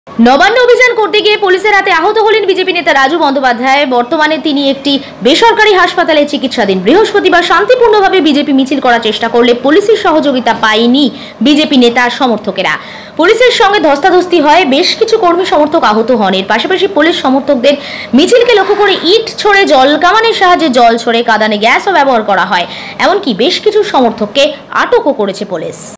নবান্ন অভিযান করতে গিয়ে পুলিশের হাতে আহত হলেন বিজেপি নেতা রাজু বন্দ্যোপাধ্যায়। বর্তমানে তিনি একটি বেসরকারি হাসপাতালে চিকিৎসাধীন। বৃহস্পতিবার শান্তিপূর্ণভাবে বিজেপি মিছিল করার চেষ্টা করলে পুলিশের সহযোগিতা পায়নি বিজেপি নেতার সমর্থকেরা। পুলিশের সঙ্গে ধস্তাধস্তি হয়, বেশ কিছু কর্মী সমর্থক আহত হন। এর পাশাপাশি পুলিশ সমর্থকদের মিছিলকে লক্ষ্য করে ইট ছড়ে, জল কামানের সাহায্যে জল ছড়ে, কাঁদানে গ্যাসও ব্যবহার করা হয়। এমনকি বেশ কিছু সমর্থককে আটকও করেছে পুলিশ।